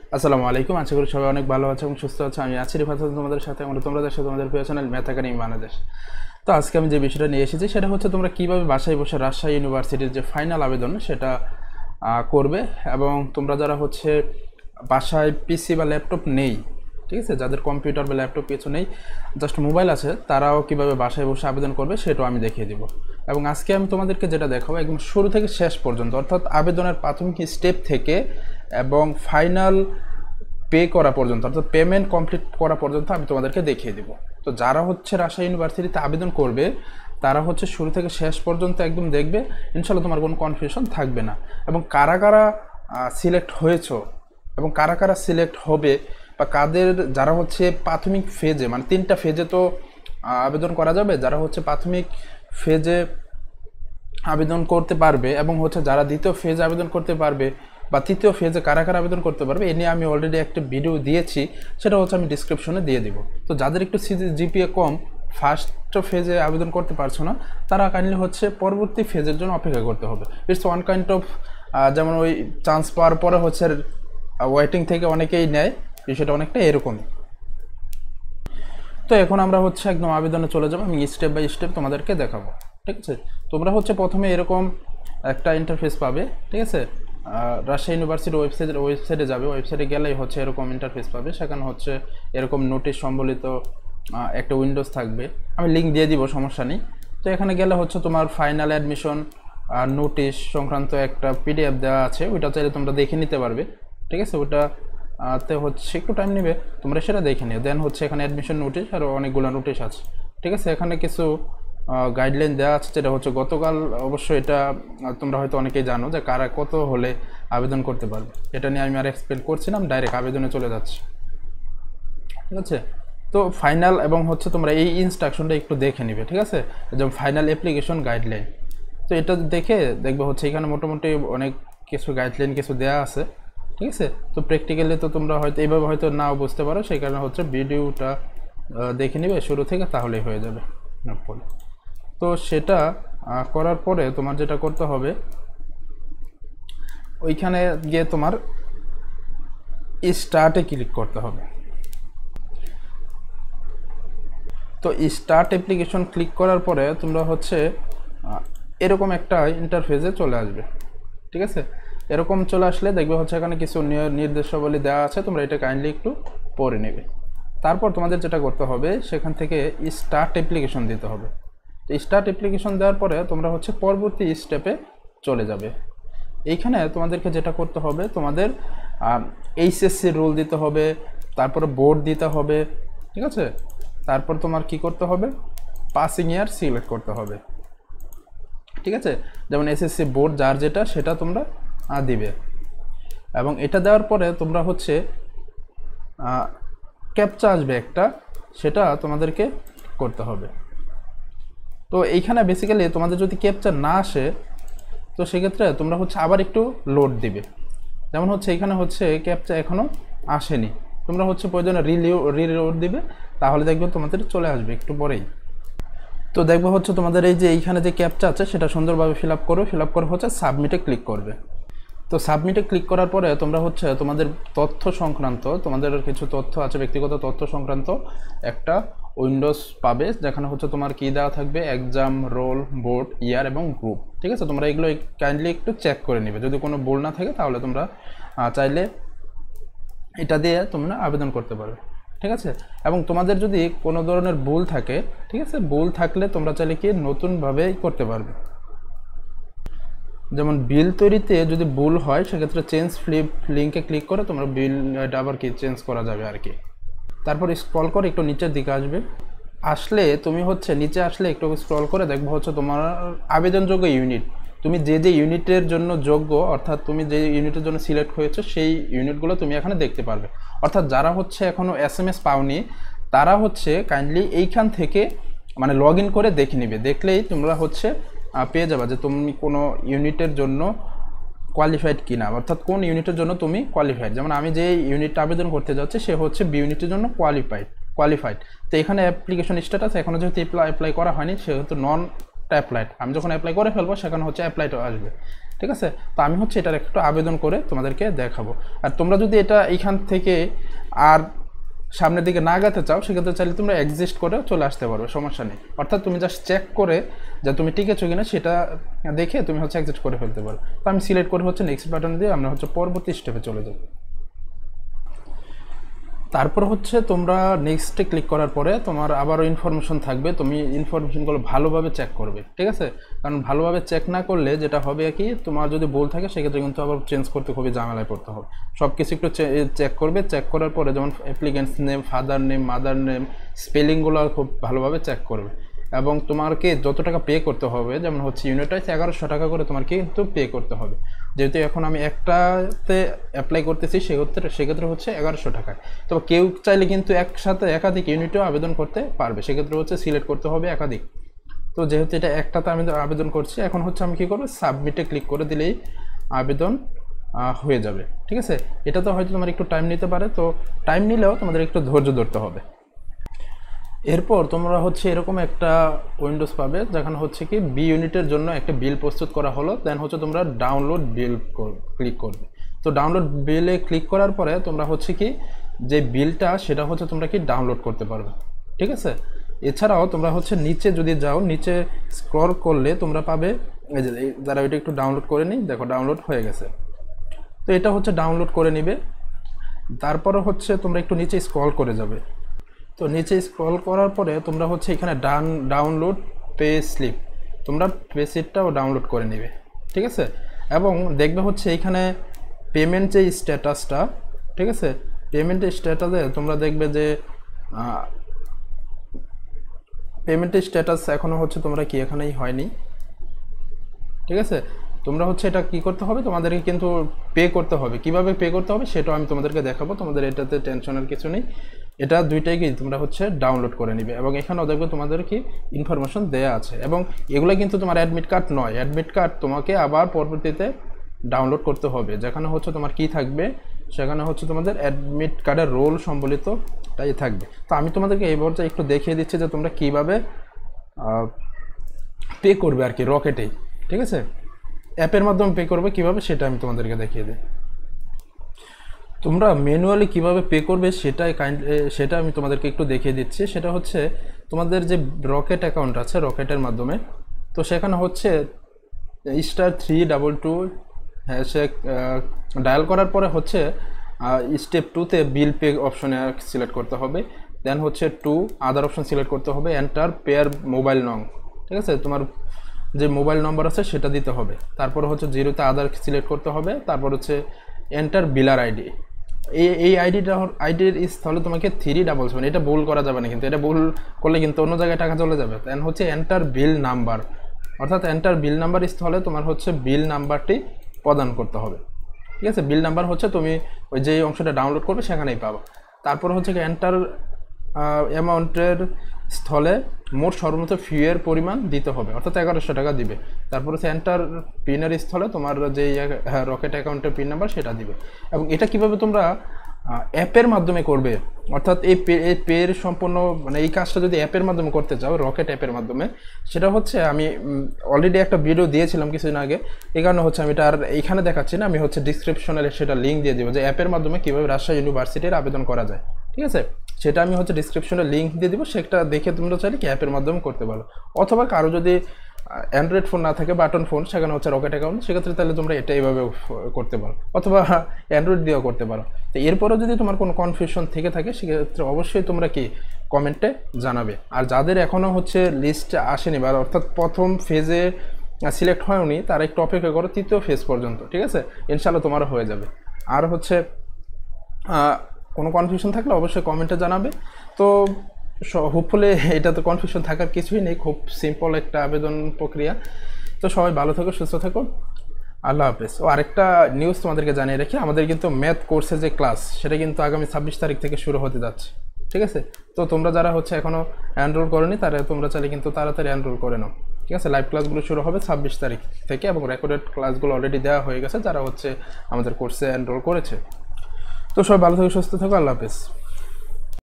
আসসালামু আলাইকুম। আশা করি সবাই অনেক ভালো আছে এবং সুস্থ আছে। আমি আছি রিফাত হোসেন তোমাদের সাথে, তোমাদের সাথে তোমাদের প্রিয় চ্যানেল ম্যাথ একাডেমি বাংলাদেশ। তো আজকে আমি যে বিষয়টা নিয়ে এসেছি সেটা হচ্ছে তোমরা কিভাবে বাসায় বসে রাজশাহী ইউনিভার্সিটির যে ফাইনাল আবেদন সেটা করবে, এবং তোমরা যারা হচ্ছে বাসায় পিসি বা ল্যাপটপ নেই, ঠিক আছে, যাদের কম্পিউটার বা ল্যাপটপ কিছু নেই, জাস্ট মোবাইল আছে, তারাও কিভাবে বাসায় বসে আবেদন করবে সেটাও আমি দেখিয়ে দিব। এবং আজকে আমি তোমাদেরকে যেটা দেখাবো একদম শুরু থেকে শেষ পর্যন্ত, অর্থাৎ আবেদনের প্রাথমিক স্টেপ থেকে এবং ফাইনাল পে করা পর্যন্ত, অর্থাৎ পেমেন্ট কমপ্লিট করা পর্যন্ত আমি তোমাদেরকে দেখিয়ে দিব। তো যারা হচ্ছে রাজশাহী ইউনিভার্সিটিতে আবেদন করবে তারা হচ্ছে শুরু থেকে শেষ পর্যন্ত একদম দেখবে, ইনশাল্লাহ তোমার কোনো কনফিউশন থাকবে না। এবং কারা কারা সিলেক্ট হয়েছো এবং কারা কারা সিলেক্ট হবে, বা কাদের যারা হচ্ছে প্রাথমিক ফেজে, মানে 3টা ফেজে তো আবেদন করা যাবে, যারা হচ্ছে প্রাথমিক ফেজে আবেদন করতে পারবে এবং হচ্ছে যারা দ্বিতীয় ফেজে আবেদন করতে পারবে বা তৃতীয় ফেজে কারা কারা আবেদন করতে পারবে, এ নিয়ে আমি অলরেডি একটা ভিডিও দিয়েছি, সেটা হচ্ছে আমি ডিসক্রিপশনে দিয়ে দিব। তো যাদের একটু জিপিএ কম, ফার্স্ট ফেজে আবেদন করতে পারছো না, তারা কাইন্ডলি হচ্ছে পরবর্তী ফেজের জন্য অপেক্ষা করতে হবে। ইটস ওয়ান কাইন্ড অফ, যেমন ওই চান্স পাওয়ার পরে হচ্ছে ওয়েটিং থেকে অনেকেই নেয়, বিষয়টা অনেকটা এরকমই। তো এখন আমরা হচ্ছে একদম আবেদনে চলে যাবো, আমি স্টেপ বাই স্টেপ তোমাদেরকে দেখাবো, ঠিক আছে। তোমরা হচ্ছে প্রথমে এরকম একটা ইন্টারফেস পাবে, ঠিক আছে। রাজশাহী ইউনিভার্সিটির ওয়েবসাইটে যাবে, ওয়েবসাইটে গেলেই হচ্ছে এরকম ইন্টারফেস পাবে, সেখানে হচ্ছে এরকম নোটিশ সম্বলিত একটা উইন্ডোজ থাকবে, আমি লিঙ্ক দিয়ে দিব, সমস্যা নেই। তো এখানে গেলে হচ্ছে তোমার ফাইনাল অ্যাডমিশন নোটিশ সংক্রান্ত একটা পিডিএফ দেওয়া আছে, ওইটা চাইলে তোমরা দেখে নিতে পারবে, ঠিক আছে। ওটা তে হচ্ছে একটু টাইম নেবে, তোমরা সেটা দেখে নিও। দেন হচ্ছে এখানে অ্যাডমিশন নোটিশ আর অনেকগুলো নোটিশ আছে, ঠিক আছে। এখানে কিছু গাইডলাইন দেওয়া আছে, যেটা হচ্ছে গতকাল, অবশ্য এটা তোমরা হয়তো অনেকেই জানো যে কারা কত হলে আবেদন করতে পারবে। এটা নিয়ে আমি আর এক্সপ্লেন করছি না, ডাইরেক্ট আবেদনে চলে যাচ্ছি, ঠিক আছে। তো ফাইনাল এবং হচ্ছে তোমরা এই ইনস্ট্রাকশনটা একটু দেখে নিবে, ঠিক আছে, যেমন ফাইনাল অ্যাপ্লিকেশন গাইডলাইন। তো এটা দেখে দেখবে হচ্ছে এখানে মোটামুটি অনেক কিছু গাইডলাইন কিছু দেওয়া আছে, ঠিক আছে। তো প্র্যাকটিক্যালি তো তোমরা হয়তো এইভাবে হয়তো নাও বুঝতে পারো, সেই কারণে হচ্ছে ভিডিওটা দেখে নিবে শুরু থেকে, তাহলেই হয়ে যাবে। তো সেটা করার পরে তোমার যেটা করতে হবে, ওইখানে গিয়ে তোমার স্টার্টে ক্লিক করতে হবে। তো স্টার্ট অ্যাপ্লিকেশন ক্লিক করার পরে তোমরা হচ্ছে এরকম একটা ইন্টারফেসে চলে আসবে, ঠিক আছে। এরকম চলে আসলে দেখবে হচ্ছে এখানে কিছু নির্দেশাবলী দেওয়া আছে, তোমরা এটা কাইন্ডলি একটু পড়ে নেবে। তারপর তোমাদের যেটা করতে হবে, সেখান থেকে স্টার্ট অ্যাপ্লিকেশন দিতে হবে। তো স্টার্ট অ্যাপ্লিকেশন দেওয়ার পরে তোমরা হচ্ছে পরবর্তী স্টেপে চলে যাবে। এইখানে তোমাদেরকে যেটা করতে হবে, তোমাদের এইচএসসি রোল দিতে হবে, তারপরে বোর্ড দিতে হবে, ঠিক আছে। তারপর তোমার কি করতে হবে, পাসিং ইয়ার সিলেক্ট করতে হবে, ঠিক আছে। যেমন এসএসসি বোর্ড যার যেটা, সেটা তোমরা দিবে। এবং এটা দেওয়ার পরে তোমরা হচ্ছে ক্যাপচা আসবে একটা, সেটা তোমাদেরকে করতে হবে। তো এইখানে বেসিক্যালি তোমাদের যদি ক্যাপচা না আসে, তো সেক্ষেত্রে তোমরা হচ্ছে আবার একটু লোড দিবে। যেমন হচ্ছে এখানে হচ্ছে ক্যাপচা এখনও আসেনি, তোমরা হচ্ছে প্রয়োজনে রিলোড দিবে, তাহলে দেখবে তোমাদের চলে আসবে একটু পরেই। তো দেখবো হচ্ছে তোমাদের এই যে এইখানে যে ক্যাপচা আছে সেটা সুন্দরভাবে ফিল আপ করে হচ্ছে সাবমিটে ক্লিক করবে। তো সাবমিটে ক্লিক করার পরে তোমরা হচ্ছে তোমাদের তথ্য সংক্রান্ত, তোমাদের কিছু তথ্য আছে, ব্যক্তিগত তথ্য সংক্রান্ত একটা উইন্ডোজ পাবে, যেখানে হচ্ছে তোমার কী দেওয়া থাকবে, এক্সাম, রোল, বোর্ড, ইয়ার এবং গ্রুপ, ঠিক আছে। তোমরা এগুলো কাইন্ডলি একটু চেক করে নিবে, যদি কোনো ভুল না থাকে তাহলে তোমরা চাইলে এটা দিয়ে তোমরা আবেদন করতে পারবে, ঠিক আছে। এবং তোমাদের যদি কোনো ধরনের ভুল থাকে, ঠিক আছে, ভুল থাকলে তোমরা চাইলে কি নতুনভাবে করতে পারবে। যেমন বিল তৈরিতে যদি ভুল হয়, সেক্ষেত্রে চেঞ্জ ফ্লিপ লিঙ্কে ক্লিক করে তোমরা বিল এটা আবার কি চেঞ্জ করা যাবে আর কি। তারপর স্ক্রল করে একটু নিচের দিকে আসলে তুমি হচ্ছে নিচে আসলে একটু স্ক্রল করে দেখবো হচ্ছে তোমার আবেদনযোগ্য ইউনিট, তুমি যে যে ইউনিটের জন্য যোগ্য, অর্থাৎ তুমি যে ইউনিটের জন্য সিলেক্ট হয়েছো সেই ইউনিটগুলো তুমি এখানে দেখতে পারবে। অর্থাৎ যারা হচ্ছে এখনও এসএমএস পাওনি, তারা হচ্ছে কাইন্ডলি এইখান থেকে মানে লগ ইন করে দেখে নিবে, দেখলেই তোমরা হচ্ছে পেয়ে যাবে যে তুমি কোনো ইউনিটের জন্য কোয়ালিফাইড কিনা, অর্থাৎ কোন ইউনিটের জন্য তুমি কোয়ালিফাইড। যেমন আমি যে ইউনিটটা আবেদন করতে যাচ্ছি সে হচ্ছে বি ইউনিটের জন্য কোয়ালিফাইড। তো এখানে অ্যাপ্লিকেশন স্ট্যাটাস এখনও যেহেতু অ্যাপ্লাই করা হয়নি, সেহেতু নট অ্যাপ্লাইড। আমি যখন অ্যাপ্লাই করে ফেলবো সেখানে হচ্ছে অ্যাপ্লাইড আসবে, ঠিক আছে। তো আমি হচ্ছে এটার একটু আবেদন করে তোমাদেরকে দেখাবো। আর তোমরা যদি এটা এইখান থেকে আর সামনের দিকে না গাতে চাও, সেক্ষেত্রে চাইলে তোমরা এক্সিস্ট করে চলে আসতে পারবে, সমস্যা নেই। অর্থাৎ তুমি জাস্ট চেক করে যে তুমি টিকেছো কিনা সেটা দেখে তুমি হচ্ছে এক্সিস্ট করে ফেলতে পারো। তো আমি সিলেক্ট করে হচ্ছে নেক্সট বাটন দিয়ে আমরা হচ্ছে পরবর্তী স্টেপে চলে যাব। তারপর হচ্ছে তোমরা নেক্সটে ক্লিক করার পরে তোমার আবারও ইনফরমেশন থাকবে, তুমি ইনফরমেশনগুলো ভালোভাবে চেক করবে, ঠিক আছে। কারণ ভালোভাবে চেক না করলে যেটা হবে কি, তোমার যদি ভুল থাকে সেক্ষেত্রে কিন্তু আবার চেঞ্জ করতে খুবই ঝামেলায় পড়তে হবে। সব কিছু একটু চেক করবে, চেক করার পরে যেমন applicants name, father name, mother name, স্পেলিংগুলো খুব ভালোভাবে চেক করবে। এবং তোমাকে যত টাকা পে করতে হবে, যেমন হচ্ছে ইউনিট ওয়াইজ 1100 টাকা করে তোমাকে কিন্তু পে করতে হবে। যেহেতু এখন আমি একটাতে অ্যাপ্লাই করতেছি, সেক্ষেত্রে হচ্ছে 1100 টাকায়। তো কেউ চাইলে কিন্তু একসাথে একাধিক ইউনিটেও আবেদন করতে পারবে, সেক্ষেত্রে হচ্ছে সিলেক্ট করতে হবে একাধিক। তো যেহেতু এটা একটাতে আমি আবেদন করছি, এখন হচ্ছে আমি কী করবো, সাবমিটে ক্লিক করে দিলেই আবেদন হয়ে যাবে, ঠিক আছে। এটা তো হয়তো তোমার একটু টাইম নিতে পারে, তো টাইম নিলেও তোমাদের একটু ধৈর্য ধরতে হবে। এরপর তোমরা হচ্ছে এরকম একটা উইন্ডোজ পাবে, যেখানে হচ্ছে কি বি ইউনিটের জন্য একটা বিল প্রস্তুত করা হলো। দেন হচ্ছে তোমরা ডাউনলোড বিল ক্লিক করবে। তো ডাউনলোড বিলে ক্লিক করার পরে তোমরা হচ্ছে কি যে বিলটা সেটা হচ্ছে তোমরা কি ডাউনলোড করতে পারবে, ঠিক আছে। এছাড়াও তোমরা হচ্ছে নিচে যদি যাও, নিচে স্ক্রল করলে তোমরা পাবে, এই যে যারা ওইটা একটু ডাউনলোড করে নিই, দেখো ডাউনলোড হয়ে গেছে। তো এটা হচ্ছে ডাউনলোড করে নিবে। তারপরে হচ্ছে তোমরা একটু নিচে স্ক্রল করে যাবে। তো নিচে স্ক্রল করার পরে তোমরা হচ্ছে এখানে ডাউনলোড পে স্লিপ, তোমরা পে স্লিপটাও ডাউনলোড করে নেবে, ঠিক আছে। এবং দেখবে হচ্ছে এইখানে পেমেন্ট যে স্ট্যাটাসটা, ঠিক আছে, পেমেন্টের স্ট্যাটাসে তোমরা দেখবে যে পেমেন্টের স্ট্যাটাস এখনও হচ্ছে তোমরা কি এখানেই হয়নি, ঠিক আছে। তোমরা হচ্ছে এটা কি করতে হবে, তোমাদেরকে কিন্তু পে করতে হবে। কিভাবে পে করতে হবে সেটাও আমি তোমাদেরকে দেখাবো, তোমাদের এটাতে টেনশনের কিছু নেই। এটা দুইটাই কি তোমরা হচ্ছে ডাউনলোড করে নিবে। এবং এখানেও দেখবে তোমাদের কি ইনফরমেশন দেয়া আছে। এবং এগুলো কিন্তু তোমার অ্যাডমিট কার্ড নয়, অ্যাডমিট কার্ড তোমাকে আবার পরবর্তীতে ডাউনলোড করতে হবে। যেখানে হচ্ছে তোমার কি থাকবে, সেখানে হচ্ছে তোমাদের অ্যাডমিট কার্ডের রোল সম্বলিতটাই থাকবে। তো আমি তোমাদেরকে এই পর্যায়ে একটু দেখিয়ে দিচ্ছি যে তোমরা কীভাবে পে করবে আর কি রকেটেই, ঠিক আছে। অ্যাপের মাধ্যমে পে করবে কীভাবে সেটা আমি তোমাদেরকে দেখিয়ে দিই। তোমরা ম্যানুয়ালি কিভাবে পে করবে সেটা আমি তোমাদেরকে একটু দেখিয়ে দিচ্ছি। সেটা হচ্ছে তোমাদের যে রকেট অ্যাকাউন্ট আছে, রকেটের মাধ্যমে, তো সেখানে হচ্ছে *322# ডায়াল করার পরে হচ্ছে স্টেপ 2তে বিল পে অপশনে সিলেক্ট করতে হবে। দেন হচ্ছে 2 আদার অপশন সিলেক্ট করতে হবে, এন্টার পেয়ার মোবাইল নং, ঠিক আছে, তোমার যে মোবাইল নম্বর আছে সেটা দিতে হবে। তারপর হচ্ছে 0তে আদার সিলেক্ট করতে হবে। তারপর হচ্ছে এন্টার বিলার আইডি, এই আইডির স্থলে তোমাকে 377, এটা ভুল করা যাবে না কিন্তু, এটা ভুল করলে কিন্তু অন্য জায়গায় টাকা চলে যাবে। দেন হচ্ছে এন্টার বিল নাম্বার, অর্থাৎ এন্টার বিল নাম্বার স্থলে তোমার হচ্ছে বিল নাম্বারটি প্রদান করতে হবে, ঠিক আছে। বিল নাম্বার হচ্ছে তুমি ওই যে অংশটা ডাউনলোড করবে সেখানেই পাবো। তারপর হচ্ছে এন্টার অ্যামাউন্টের স্থলে মোট সর্বোচ্চ ফিয়ের পরিমাণ দিতে হবে, অর্থাৎ 1100 টাকা দিবে। তারপর হচ্ছে এন্টার পিনের স্থলে তোমার যে রকেট অ্যাকাউন্টের পিন নাম্বার সেটা দিবে। এবং এটা কিভাবে তোমরা অ্যাপের মাধ্যমে করবে, অর্থাৎ এই পের সম্পূর্ণ মানে এই কাজটা যদি অ্যাপের মাধ্যমে করতে চাও, রকেট অ্যাপের মাধ্যমে, সেটা হচ্ছে আমি অলরেডি একটা ভিডিও দিয়েছিলাম কিছুদিন আগে। এই কারণে হচ্ছে আমি এটা আর এইখানে দেখাচ্ছি না, আমি হচ্ছে ডিসক্রিপশনে সেটা লিঙ্ক দিয়ে দেবো যে অ্যাপের মাধ্যমে কীভাবে রাজশাহী ইউনিভার্সিটির আবেদন করা যায়, ঠিক আছে। সেটা আমি হচ্ছে ডিসক্রিপশনে লিঙ্ক দিয়ে দিব, সেটা দেখে তোমরা চাইলে কি অ্যাপের মাধ্যমে করতে পারো। অথবা কারো যদি অ্যান্ড্রয়েড ফোন না থাকে, বাটন ফোন, সেখানে হচ্ছে রকেট অ্যাকাউন্ট, সেক্ষেত্রে তাহলে তোমরা এটা এইভাবে করতে পারো, অথবা অ্যান্ড্রয়েড দিয়েও করতে পারো। তো এরপরেও যদি তোমার কোনো কনফিউশন থেকে থাকে সেক্ষেত্রে অবশ্যই তোমরা কি কমেন্টে জানাবে। আর যাদের এখনও হচ্ছে লিস্ট আসেনি বা অর্থাৎ প্রথম ফেজে সিলেক্ট হয়নি, তারা একটু অপেক্ষা করো 3য় ফেজ পর্যন্ত, ঠিক আছে। ইনশাআল্লাহ তোমারও হয়ে যাবে। আর হচ্ছে কোনো কনফিউশন থাকলে অবশ্যই কমেন্টে জানাবে। তো হোপফুলি এটাতে কনফিউশন থাকার কিছুই নেই, খুব সিম্পল একটা আবেদন প্রক্রিয়া। তো সবাই ভালো থাকো, সুস্থ থাকো, আল্লাহ হাফেজ। ও আরেকটা নিউজ তোমাদেরকে জানিয়ে রাখি, আমাদের কিন্তু ম্যাথ কোর্সের যে ক্লাস সেটা কিন্তু আগামী 26 তারিখ থেকে শুরু হতে যাচ্ছে, ঠিক আছে। তো তোমরা যারা হচ্ছে এখনও এনরোল করোনি তারা তোমরা চাইলে কিন্তু তাড়াতাড়ি এনরোল করে নাও, ঠিক আছে। লাইভ ক্লাসগুলো শুরু হবে 26 তারিখ থেকে এবং রেকর্ডেড ক্লাসগুলো অলরেডি দেওয়া হয়ে গেছে যারা হচ্ছে আমাদের কোর্সে এনরোল করেছে। তো সবাই ভালো থাকো, সুস্থ থাকো, আল্লাহ হাফেজ।